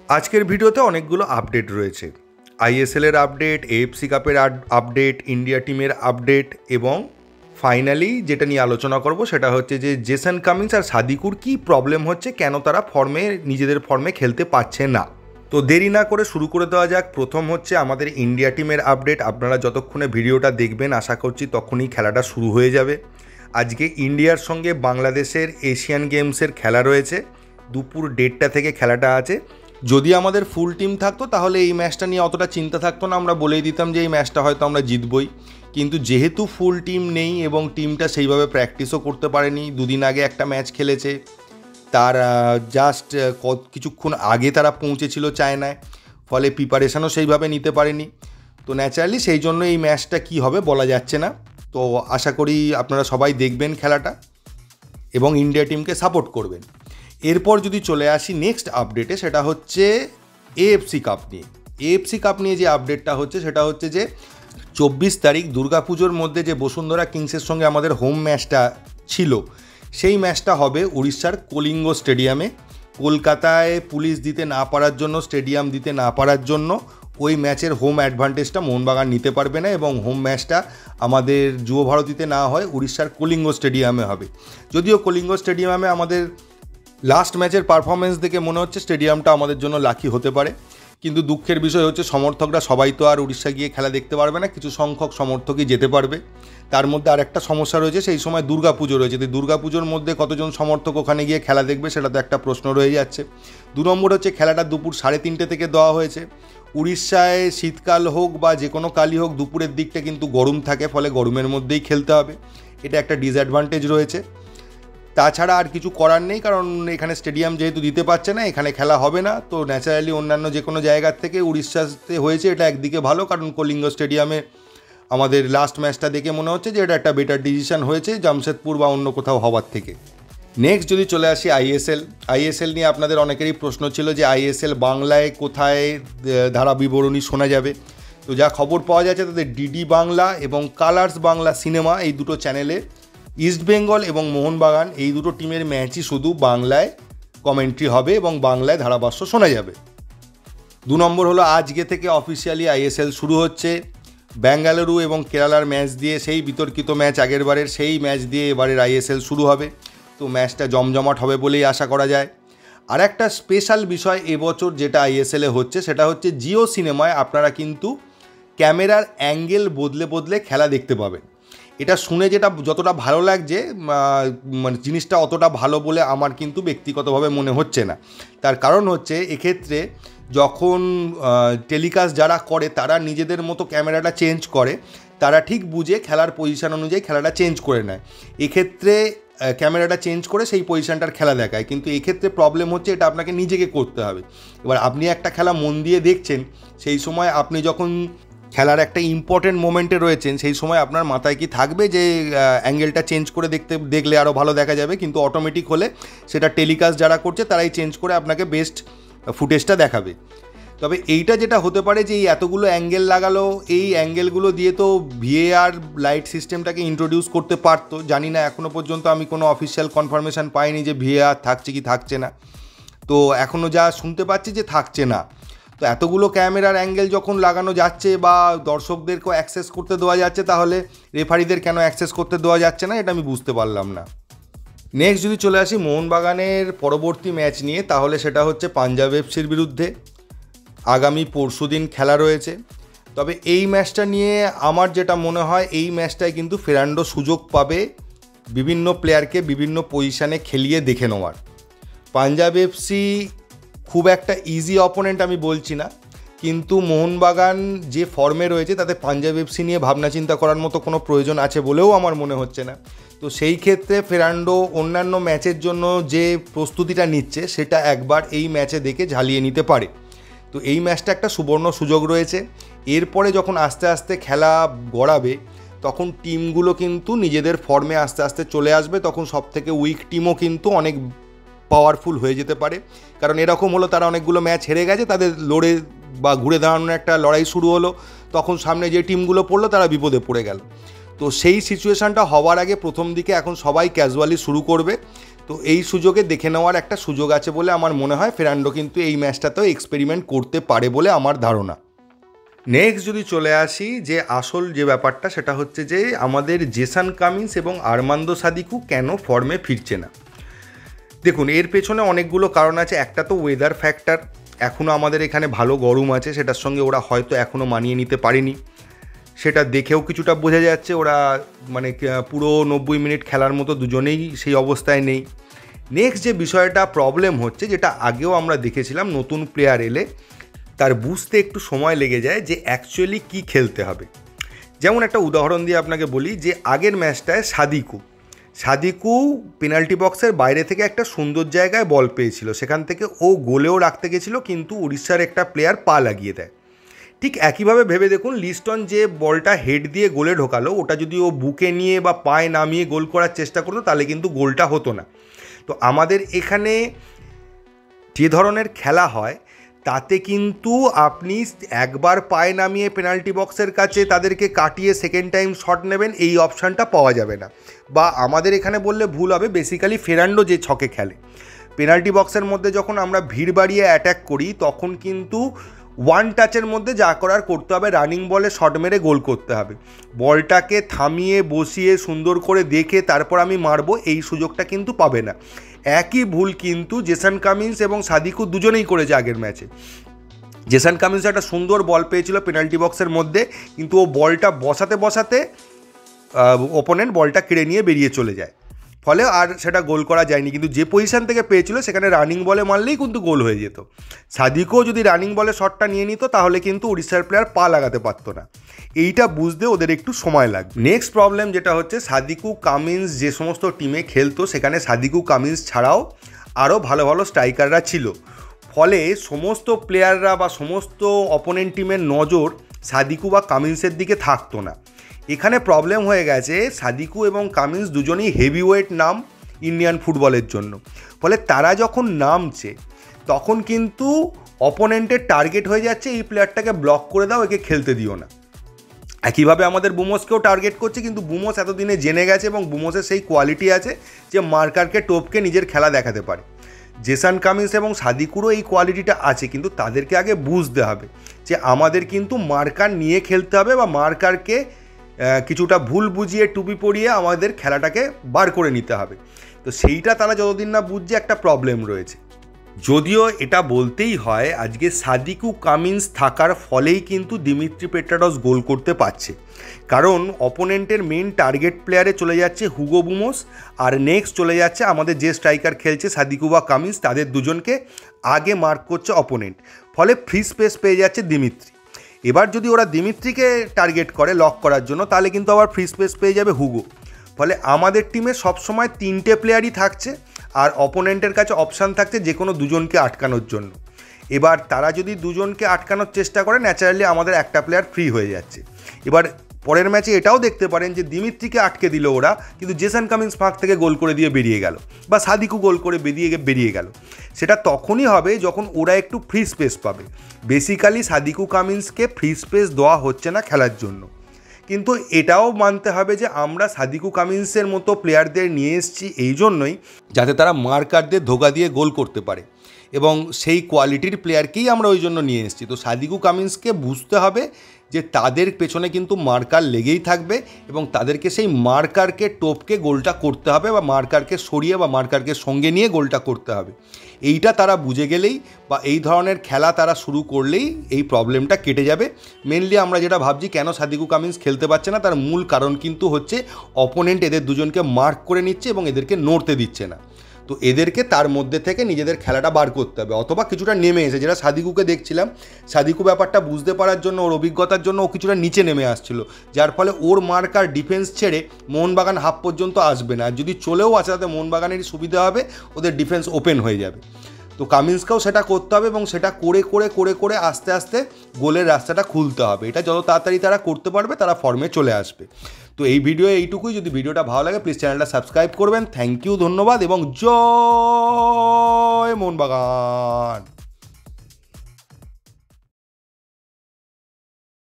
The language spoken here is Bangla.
আজকের ভিডিওতে অনেকগুলো আপডেট রয়েছে। আইএসএলের আপডেট, এএফসি কাপের আপডেট, ইন্ডিয়া টিমের আপডেট এবং ফাইনালি যেটা নিয়ে আলোচনা করব সেটা হচ্ছে যে জেসন কামিন্স আর সাদিকুর কী প্রবলেম হচ্ছে, কেন তারা নিজেদের ফর্মে খেলতে পারছে না। তো দেরি না করে শুরু করে দেওয়া যাক। প্রথম হচ্ছে আমাদের ইন্ডিয়া টিমের আপডেট। আপনারা যতক্ষণে ভিডিওটা দেখবেন আশা করছি তখনই খেলাটা শুরু হয়ে যাবে। আজকে ইন্ডিয়ার সঙ্গে বাংলাদেশের এশিয়ান গেমসের খেলা রয়েছে, দুপুর 1:30 থেকে খেলাটা আছে। যদি আমাদের ফুল টিম থাকতো তাহলে এই ম্যাচটা নিয়ে অতটা চিন্তা থাকতো না, আমরা বলেই দিতাম যে এই ম্যাচটা হয়তো আমরা জিতবই। কিন্তু যেহেতু ফুল টিম নেই এবং টিমটা সেইভাবে প্র্যাকটিসও করতে পারেনি, দুদিন আগে একটা ম্যাচ খেলেছে, তার জাস্ট কিছুক্ষণ আগে তারা পৌঁছেছিল চায়নায়, ফলে প্রিপারেশানও সেইভাবে নিতে পারেনি। তো ন্যাচারালি সেই জন্য এই ম্যাচটা কী হবে বলা যাচ্ছে না। তো আশা করি আপনারা সবাই দেখবেন খেলাটা এবং ইন্ডিয়া টিমকে সাপোর্ট করবেন। এরপর যদি চলে আসি নেক্সট আপডেটে, সেটা হচ্ছে এএফসি কাপ নিয়ে। এএফসি কাপ নিয়ে যে আপডেটটা হচ্ছে সেটা হচ্ছে যে 24 তারিখ দুর্গাপুজোর মধ্যে যে বসুন্ধরা কিংসের সঙ্গে আমাদের হোম ম্যাচটা ছিল, সেই ম্যাচটা হবে উড়িষ্যার কলিঙ্গ স্টেডিয়ামে। কলকাতায় পুলিশ দিতে না পারার জন্য, স্টেডিয়াম দিতে না পারার জন্য ওই ম্যাচের হোম অ্যাডভান্টেজটা মোহনবাগান নিতে পারবে না এবং হোম ম্যাচটা আমাদের যুব ভারতীতে না হয় উড়িষ্যার কলিঙ্গ স্টেডিয়ামে হবে। যদিও কলিঙ্গ স্টেডিয়ামে আমাদের লাস্ট ম্যাচের পারফরমেন্স দেখে মনে হচ্ছে স্টেডিয়ামটা আমাদের জন্য লাকি হতে পারে, কিন্তু দুঃখের বিষয় হচ্ছে সমর্থকরা সবাই তো আর উড়িষ্যা গিয়ে খেলা দেখতে পারবে না, কিছু সংখ্যক সমর্থকই যেতে পারবে। তার মধ্যে আর একটা সমস্যা রয়েছে, সেই সময় দুর্গাপুজো রয়েছে। তো দুর্গাপুজোর মধ্যে কতজন সমর্থক ওখানে গিয়ে খেলা দেখবে সেটা তো একটা প্রশ্ন রয়ে যাচ্ছে। 2 নম্বর হচ্ছে খেলাটা দুপুর 3:30 থেকে দেওয়া হয়েছে। উড়িষ্যায় শীতকাল হোক বা যে কোনো কালই হোক, দুপুরের দিকটা কিন্তু গরম থাকে, ফলে গরমের মধ্যেই খেলতে হবে, এটা একটা ডিসঅ্যাডভান্টেজ রয়েছে। তাছাড়া আর কিছু করার নেই, কারণ এখানে স্টেডিয়াম যেহেতু দিতে পারছে না, এখানে খেলা হবে না। তো ন্যাচারালি অন্যান্য যে কোনো জায়গার থেকে উড়িষ্যাতে হয়েছে, এটা একদিকে ভালো, কারণ কলিঙ্গ স্টেডিয়ামে আমাদের লাস্ট ম্যাচটা দেখে মনে হচ্ছে যে এটা একটা বেটার ডিসিশন হয়েছে জামশেদপুর বা অন্য কোথাও হওয়ার থেকে। নেক্সট যদি চলে আসি আইএসএল নিয়ে আপনাদের অনেকেরই প্রশ্ন ছিল যে আইএসএল বাংলায় কোথায় ধারা বিবরণী শোনা যাবে। তো যা খবর পাওয়া যাচ্ছে তাদের ডিডি বাংলা এবং কালার্স বাংলা সিনেমা, এই দুটো চ্যানেলে ইস্টবেঙ্গল এবং মোহনবাগান এই দুটো টিমের ম্যাচই শুধু বাংলায় কমেন্ট্রি হবে এবং বাংলায় ধারাভাষ্য শোনা যাবে। 2 নম্বর হলো আজকে থেকে অফিসিয়ালি আইএসএল শুরু হচ্ছে। বেঙ্গালুরু এবং কেরালার ম্যাচ দিয়ে, সেই বিতর্কিত ম্যাচ আগের বারের, সেই ম্যাচ দিয়ে এবারের আইএসএল শুরু হবে। তো ম্যাচটা জমজমাট হবে বলেই আশা করা যায়। আর একটা স্পেশাল বিষয় এবছর যেটা আইএসএলে হচ্ছে সেটা হচ্ছে জিও সিনেমায় আপনারা কিন্তু ক্যামেরার অ্যাঙ্গেল বদলে বদলে খেলা দেখতে পাবেন। এটা শুনে যেটা যতটা ভালো লাগছে, মানে জিনিসটা অতটা ভালো বলে আমার কিন্তু ব্যক্তিগতভাবে মনে হচ্ছে না। তার কারণ হচ্ছে এক্ষেত্রে যখন টেলিকাস্ট যারা করে তারা নিজেদের মতো ক্যামেরাটা চেঞ্জ করে, তারা ঠিক বুঝে খেলার পজিশান অনুযায়ী খেলাটা চেঞ্জ করে নেয়। এক্ষেত্রে ক্যামেরাটা চেঞ্জ করে সেই পজিশানটার খেলা দেখায়, কিন্তু এক্ষেত্রে প্রবলেম হচ্ছে এটা আপনাকে নিজেকে করতে হবে। এবার আপনি একটা খেলা মন দিয়ে দেখছেন, সেই সময় আপনি যখন খেলার একটা ইম্পর্টেন্ট মোমেন্টে রয়েছেন, সেই সময় আপনার মাথায় কি থাকবে যে অ্যাঙ্গেলটা চেঞ্জ করে দেখলে আরও ভালো দেখা যাবে, কিন্তু অটোমেটিক হলে সেটা টেলিকাস্ট যারা করছে তারাই চেঞ্জ করে আপনাকে বেস্ট ফুটেজটা দেখাবে। তবে এইটা যেটা হতে পারে যে এই এতগুলো অ্যাঙ্গেল লাগালো, এই অ্যাঙ্গেলগুলো দিয়ে তো ভিএআর লাইট সিস্টেমটাকে ইন্ট্রোডিউস করতে পারতো। জানি না, এখনও পর্যন্ত আমি কোনো অফিসিয়াল কনফার্মেশন পাইনি যে ভিএআর থাকছে কি থাকছে না। তো এখনও যা শুনতে পাচ্ছি যে থাকছে না। তো এতগুলো ক্যামেরার অ্যাঙ্গেল যখন লাগানো যাচ্ছে বা দর্শকদেরকেও অ্যাক্সেস করতে দেওয়া যাচ্ছে, তাহলে রেফারিদের কেন অ্যাক্সেস করতে দেওয়া যাচ্ছে না, এটা আমি বুঝতে পারলাম না। নেক্সট যদি চলে আসি মোহনবাগানের পরবর্তী ম্যাচ নিয়ে, তাহলে সেটা হচ্ছে পাঞ্জাব এফসির বিরুদ্ধে। আগামী পরশুদিন খেলা রয়েছে। তবে এই ম্যাচটা নিয়ে আমার যেটা মনে হয়, এই ম্যাচটায় কিন্তু ফেরান্ডো সুযোগ পাবে বিভিন্ন প্লেয়ারকে বিভিন্ন পজিশানে খেলিয়ে দেখে নেওয়ার। পাঞ্জাব এফসি খুব একটা ইজি অপোনেন্ট আমি বলছি না, কিন্তু মোহনবাগান যে ফর্মে রয়েছে তাতে পাঞ্জাব এফসি নিয়ে ভাবনা চিন্তা করার মতো কোনো প্রয়োজন আছে বলেও আমার মনে হচ্ছে না। তো সেই ক্ষেত্রে ফেরান্ডো অন্যান্য ম্যাচের জন্য যে প্রস্তুতিটা নিচ্ছে সেটা একবার এই ম্যাচে দেখে ঝালিয়ে নিতে পারে। তো এই ম্যাচটা একটা সুবর্ণ সুযোগ রয়েছে। এরপরে যখন আস্তে আস্তে খেলা গড়াবে, তখন টিমগুলো কিন্তু নিজেদের ফর্মে আস্তে আস্তে চলে আসবে, তখন সবথেকে উইক টিমও কিন্তু অনেক পাওয়ারফুল হয়ে যেতে পারে। কারণ এরকম হলো, তারা অনেকগুলো ম্যাচ হেরে গেছে, তাদের লড়ে বা ঘুরে দাঁড়ানোর একটা লড়াই শুরু হলো, তখন সামনে যে টিমগুলো পড়লো তারা বিপদে পড়ে গেল। তো সেই সিচুয়েশানটা হওয়ার আগে প্রথম দিকে এখন সবাই ক্যাজুয়ালি শুরু করবে। তো এই সুযোগে দেখে নেওয়ার একটা সুযোগ আছে বলে আমার মনে হয় ফেরান্ডো কিন্তু এই ম্যাচটাতেও এক্সপেরিমেন্ট করতে পারে বলে আমার ধারণা। নেক্সট যদি চলে আসি যে আসল যে ব্যাপারটা, সেটা হচ্ছে যে আমাদের জেসন কামিন্স এবং আর্মান্দো সাদিকু কেন ফর্মে ফিরছে না। দেখুন, এর পেছনে অনেকগুলো কারণ আছে। একটা তো ওয়েদার ফ্যাক্টর, এখনও আমাদের এখানে ভালো গরম আছে, সেটার সঙ্গে ওরা হয়তো এখনও মানিয়ে নিতে পারেনি, সেটা দেখেও কিছুটা বোঝা যাচ্ছে। ওরা মানে পুরো 90 মিনিট খেলার মতো দুজনেই সেই অবস্থায় নেই। নেক্সট যে বিষয়টা প্রবলেম হচ্ছে, যেটা আগেও আমরা দেখেছিলাম, নতুন প্লেয়ার এলে তার বুঝতে একটু সময় লেগে যায় যে অ্যাকচুয়ালি কী খেলতে হবে। যেমন একটা উদাহরণ দিয়ে আপনাকে বলি, যে আগের ম্যাচটায় সাদিকু পেনাল্টি বক্সের বাইরে থেকে একটা সুন্দর জায়গায় বল পেয়েছিল, সেখান থেকে ও গোলেও রাখতে গেছিলো, কিন্তু উড়িষ্যার একটা প্লেয়ার পা লাগিয়ে দেয়। ঠিক একইভাবে ভেবে দেখুন, লিস্টন যে বলটা হেড দিয়ে গোলে ঢোকালো, ওটা যদি ও বুকে নিয়ে বা পায়ে নামিয়ে গোল করার চেষ্টা করতো তাহলে কিন্তু গোলটা হতো না। তো আমাদের এখানে যে ধরনের খেলা হয় তাতে কিন্তু আপনি একবার পায়ে নামিয়ে পেনাল্টি বক্সের কাছে তাদেরকে কাটিয়ে সেকেন্ড টাইম শট নেবেন, এই অপশানটা পাওয়া যাবে না। বা আমাদের এখানে বললে ভুল হবে, বেসিক্যালি ফেরান্ডো যে ছকে খেলে, পেনাল্টি বক্সের মধ্যে যখন আমরা ভিড় বাড়িয়ে অ্যাট্যাক করি তখন কিন্তু ওয়ান টাচের মধ্যে যা করার করতে হবে, রানিং বলে শট মেরে গোল করতে হবে। বলটাকে থামিয়ে বসিয়ে সুন্দর করে দেখে তারপর আমি মারবো, এই সুযোগটা কিন্তু পাবে না। একই ভুল কিন্তু জেসন কামিন্স এবং সাদিকু দুজনেই করেছে আগের ম্যাচে। জেসন কামিন্স একটা সুন্দর বল পেয়েছিল পেনাল্টি বক্সের মধ্যে, কিন্তু ও বলটা বসাতে ওপোনেন্ট বলটা কেড়ে নিয়ে বেরিয়ে চলে যায়, ফলে আর সেটা গোল করা যায়নি। কিন্তু যে পজিশান থেকে পেয়েছিল সেখানে রানিং বলে মারলেই কিন্তু গোল হয়ে যেত। সাদিকও যদি রানিং বলে শটটা নিয়ে নিত তাহলে কিন্তু উড়িষ্যার প্লেয়ার পা লাগাতে পারতো না। এইটা বুঝতে ওদের একটু সময় লাগবে। নেক্সট প্রবলেম যেটা হচ্ছে, সাদিকু কামিন্স যে সমস্ত টিমে খেলতো সেখানে সাদিকু কামিন্স ছাড়াও আরও ভালো ভালো স্ট্রাইকাররা ছিল, ফলে সমস্ত প্লেয়াররা বা সমস্ত অপোনেন্ট টিমের নজর সাদিকু বা কামিন্সের দিকে থাকতো না। এখানে প্রবলেম হয়ে গেছে, সাদিকু এবং কামিন্স দুজনেই হেভিওয়েট নাম ইন্ডিয়ান ফুটবলের জন্য, ফলে তারা যখন নামছে তখন কিন্তু অপোনেন্টের টার্গেট হয়ে যাচ্ছে এই প্লেয়ারটাকে ব্লক করে দাও, একে খেলতে দিও না। একইভাবে আমাদের বুমোসকেও টার্গেট করছে, কিন্তু বুমোস এতদিনে জেনে গেছে এবং বুমোসের সেই কোয়ালিটি আছে যে মার্কারকে টপকে নিজের খেলা দেখাতে পারে। জেসন কামিন্স এবং সাদিকুরও এই কোয়ালিটিটা আছে, কিন্তু তাদেরকে আগে বুঝতে হবে যে আমাদের কিন্তু মার্কার নিয়ে খেলতে হবে বা মার্কারকে কিছুটা ভুল বুঝিয়ে টুপি পরিয়ে আমাদের খেলাটাকে বার করে নিতে হবে। তো সেইটা তারা যতদিন না বুঝছে একটা প্রবলেম রয়েছে। যদিও এটা বলতেই হয়, আজকে সাদিকু কামিন্স থাকার ফলেই কিন্তু দিমিত্রি পেট্রাডস গোল করতে পারছে, কারণ অপোনেন্টের মেন টার্গেট প্লেয়ারে চলে যাচ্ছে হুগো বুমোস, আর নেক্সট চলে যাচ্ছে আমাদের যে স্ট্রাইকার খেলছে সাদিকু বা কামিন্স, তাদের দুজনকে আগে মার্ক করছে অপোনেন্ট, ফলে ফ্রি স্পেস পেয়ে যাচ্ছে দিমিত্রি। এবার যদি ওরা দিমিত্রিকে টার্গেট করে লক করার জন্য তাহলে কিন্তু আবার ফ্রি স্পেস পেয়ে যাবে হুগো, ফলে আমাদের টিমে সবসময় 3টে প্লেয়ারই থাকছে আর অপোনেন্টের কাছে অপশান থাকছে যে কোনো দুজনকে আটকানোর জন্য। এবার তারা যদি দুজনকে আটকানোর চেষ্টা করে, ন্যাচারালি আমাদের একটা প্লেয়ার ফ্রি হয়ে যাচ্ছে। এবার পরের ম্যাচে এটাও দেখতে পারেন যে দিমিত্রিকে আটকে দিল ওরা, কিন্তু জেসন কামিন্স ফাঁক থেকে গোল করে দিয়ে বেরিয়ে গেল, বা সাদিকু গোল করে বেরিয়ে গেল। সেটা তখনই হবে যখন ওরা একটু ফ্রি স্পেস পাবে। বেসিক্যালি সাদিকু কামিন্সকে ফ্রি স্পেস দেওয়া হচ্ছে না খেলার জন্য, কিন্তু এটাও মানতে হবে যে আমরা সাদিকু কামিন্সের মতো প্লেয়ারদের নিয়ে এসেছি এই জন্যই যাতে তারা মার্কারদের ধোকা দিয়ে গোল করতে পারে, এবং সেই কোয়ালিটির প্লেয়ারকেই আমরা ওই জন্য নিয়ে এসেছি। তো সাদিকু কামিন্সকে বুঝতে হবে যে তাদের পেছনে কিন্তু মার্কার লেগেই থাকবে এবং তাদেরকে সেই মার্কারকে টপকে গোলটা করতে হবে, বা মার্কারকে সরিয়ে বা মার্কারকে সঙ্গে নিয়ে গোলটা করতে হবে। এইটা তারা বুঝে গেলেই বা এই ধরনের খেলা তারা শুরু করলেই এই প্রবলেমটা কেটে যাবে। মেনলি আমরা যেটা ভাবছি কেন সাদিকু কামিন্স খেলতে পারছে না, তার মূল কারণ কিন্তু হচ্ছে অপোনেন্ট এদের দুজনকে মার্ক করে নিচ্ছে এবং এদেরকে নড়তে দিচ্ছে না। তো এদেরকে তার মধ্যে থেকে নিজেদের খেলাটা বার করতে হবে, অথবা কিছুটা নেমে এসে, যেটা সাদিকুকে দেখছিলাম, সাদিকু ব্যাপারটা বুঝতে পারার জন্য, ওর অভিজ্ঞতার জন্য ও কিছুটা নিচে নেমে আসছিল, যার ফলে ওর মার্কার ডিফেন্স ছেড়ে মোহনবাগান হাফ পর্যন্ত আসবে না, আর যদি চলেও আসে তাতে মোহনবাগানেরই সুবিধা হবে, ওদের ডিফেন্স ওপেন হয়ে যাবে। তো কামিন্সকেও সেটা করতে হবে এবং সেটা করে আস্তে আস্তে গোলের রাস্তাটা খুলতে হবে। এটা যত তাড়াতাড়ি তারা করতে পারবে তারা ফর্মে চলে আসবে। তো এই ভিডিও এইটুকুই। যদি ভিডিওটা ভালো লাগে প্লিজ চ্যানেলটা সাবস্ক্রাইব করবেন। থ্যাংক ইউ, ধন্যবাদ এবং জয় মোহনবাগান।